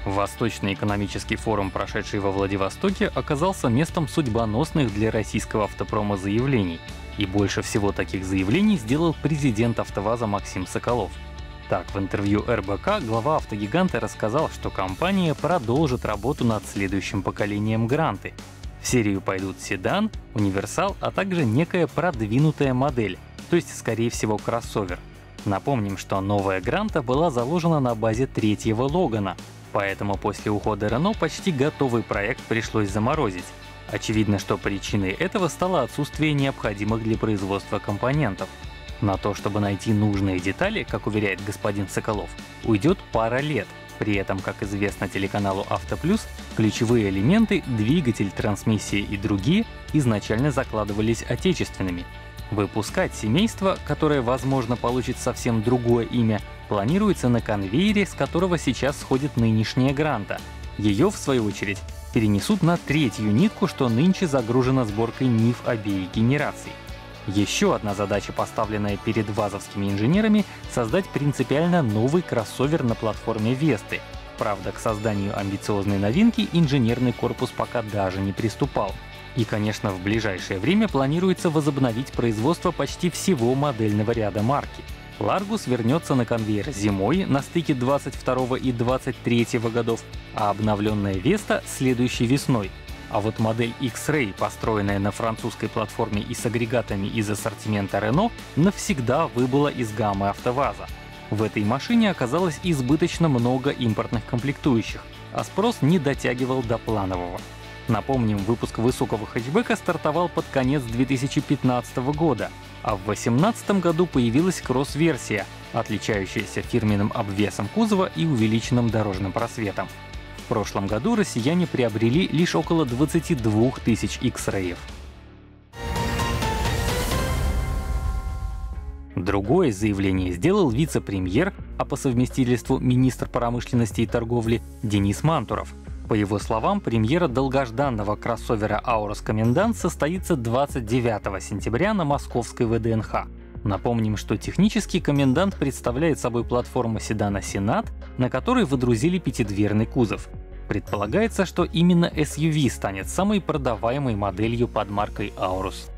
Восточный экономический форум, прошедший во Владивостоке, оказался местом судьбоносных для российского автопрома заявлений. И больше всего таких заявлений сделал президент АвтоВАЗа Максим Соколов. Так, в интервью РБК глава автогиганта рассказал, что компания продолжит работу над следующим поколением Гранты. В серию пойдут седан, универсал, а также некая продвинутая модель, то есть, скорее всего, кроссовер. Напомним, что новая Гранта была заложена на базе третьего Логана, поэтому после ухода Рено почти готовый проект пришлось заморозить. Очевидно, что причиной этого стало отсутствие необходимых для производства компонентов. На то, чтобы найти нужные детали, как уверяет господин Соколов, уйдет пара лет. При этом, как известно телеканалу «Автоплюс», ключевые элементы — двигатель, трансмиссия и другие — изначально закладывались отечественными. Выпускать семейство, которое, возможно, получит совсем другое имя, планируется на конвейере, с которого сейчас сходит нынешняя Гранта. Ее, в свою очередь, перенесут на третью нитку, что нынче загружена сборкой НИФ обеих генераций. Еще одна задача, поставленная перед вазовскими инженерами — создать принципиально новый кроссовер на платформе Весты. Правда, к созданию амбициозной новинки инженерный корпус пока даже не приступал. И, конечно, в ближайшее время планируется возобновить производство почти всего модельного ряда марки. Ларгус вернется на конвейер зимой на стыке 22 и 23 годов, а обновленная Веста — следующей весной. А вот модель X-Ray, построенная на французской платформе и с агрегатами из ассортимента Renault, навсегда выбыла из гаммы АвтоВАЗа. В этой машине оказалось избыточно много импортных комплектующих, а спрос не дотягивал до планового. Напомним, выпуск высокого хэтчбека стартовал под конец 2015 года, а в 2018 году появилась кросс-версия, отличающаяся фирменным обвесом кузова и увеличенным дорожным просветом. В прошлом году россияне приобрели лишь около 22 тысяч X-Ray'ев. Другое заявление сделал вице-премьер, а по совместительству министр промышленности и торговли Денис Мантуров. По его словам, премьера долгожданного кроссовера Aurus Комендант состоится 29 сентября на московской ВДНХ. Напомним, что технически Комендант представляет собой платформу седана Сенат, на которой водрузили пятидверный кузов. Предполагается, что именно SUV станет самой продаваемой моделью под маркой Aurus.